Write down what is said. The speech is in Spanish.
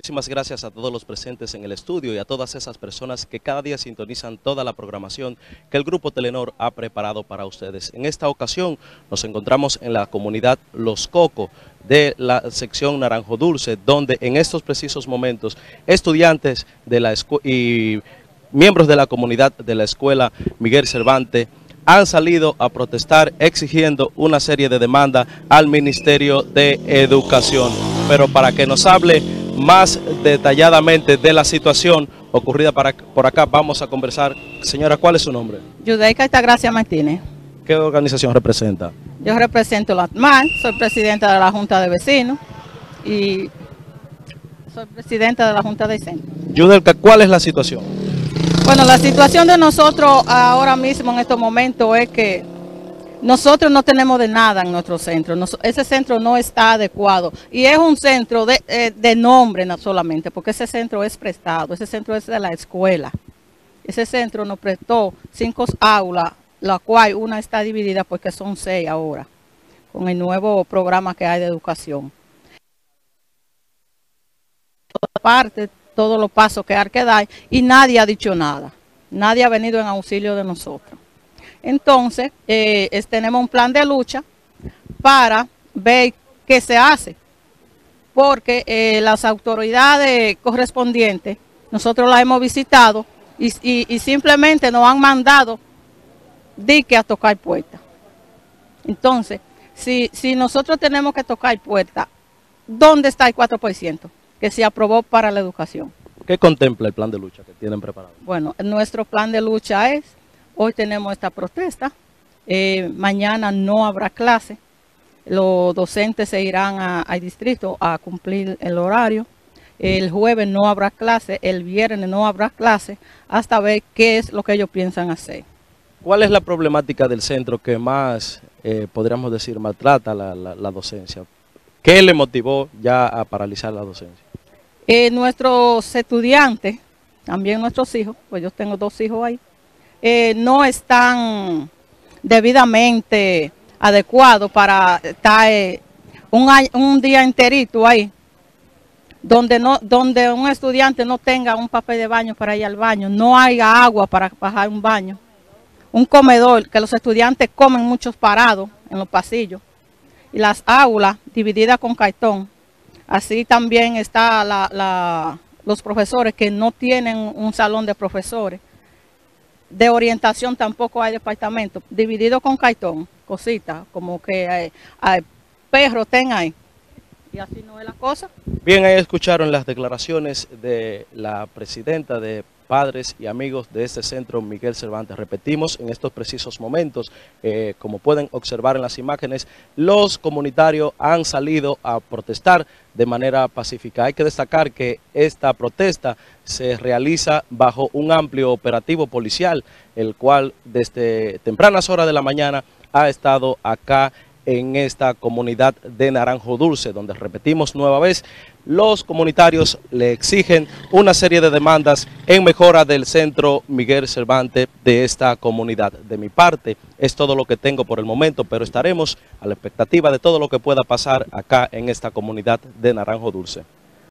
Muchísimas gracias a todos los presentes en el estudio y a todas esas personas que cada día sintonizan toda la programación que el Grupo Telenor ha preparado para ustedes. En esta ocasión nos encontramos en la comunidad Los Cocos de la sección Naranjo Dulce, donde en estos precisos momentos estudiantes de la y miembros de la comunidad de la escuela Miguel Cervantes han salido a protestar exigiendo una serie de demandas al Ministerio de Educación. Pero para que nos hable más detalladamente de la situación ocurrida por acá, vamos a conversar. Señora, ¿cuál es su nombre? Yudeika Altagracia Martínez. ¿Qué organización representa? Yo represento la ATMAN, soy presidenta de la Junta de Vecinos y soy presidenta de la Junta de Centro. Yudeika, ¿cuál es la situación? Bueno, la situación de nosotros ahora mismo en estos momentos es que nosotros no tenemos de nada en nuestro centro. Ese centro no está adecuado y es un centro de nombre no solamente, porque ese centro es prestado, ese centro es de la escuela. Ese centro nos prestó 5 aulas, la cual una está dividida porque son 6 ahora, con el nuevo programa que hay de educación. Aparte, todos los pasos que hay que dar y nadie ha dicho nada. Nadie ha venido en auxilio de nosotros. Entonces, tenemos un plan de lucha para ver qué se hace. Porque las autoridades correspondientes, nosotros las hemos visitado y simplemente nos han mandado dique a tocar puertas. Entonces, si nosotros tenemos que tocar puertas, ¿dónde está el 4% que se aprobó para la educación? ¿Qué contempla el plan de lucha que tienen preparado? Bueno, nuestro plan de lucha es, hoy tenemos esta protesta, mañana no habrá clase, los docentes se irán al distrito a cumplir el horario, el jueves no habrá clase, el viernes no habrá clase, hasta ver qué es lo que ellos piensan hacer. ¿Cuál es la problemática del centro que más, podríamos decir, maltrata la docencia? ¿Qué le motivó ya a paralizar la docencia? Nuestros estudiantes, también nuestros hijos, pues yo tengo 2 hijos ahí, no están debidamente adecuados para estar un día enterito ahí, donde un estudiante no tenga un papel de baño para ir al baño, no haya agua para bajar un baño, un comedor, que los estudiantes comen muchos parados en los pasillos, y las aulas divididas con cartón. Así también está los profesores que no tienen un salón de profesores. De orientación tampoco hay departamento, dividido con cartón, cositas, como que hay perros tengan ahí. Y así no es la cosa. Bien, ahí escucharon las declaraciones de la presidenta de Padres y Amigos de este centro, Miguel Cervantes. Repetimos, en estos precisos momentos, como pueden observar en las imágenes, los comunitarios han salido a protestar de manera pacífica. Hay que destacar que esta protesta se realiza bajo un amplio operativo policial, el cual desde tempranas horas de la mañana ha estado acá en esta comunidad de Naranjo Dulce, donde repetimos nueva vez, los comunitarios le exigen una serie de demandas en mejora del centro Miguel Cervantes de esta comunidad. De mi parte, es todo lo que tengo por el momento, pero estaremos a la expectativa de todo lo que pueda pasar acá en esta comunidad de Naranjo Dulce.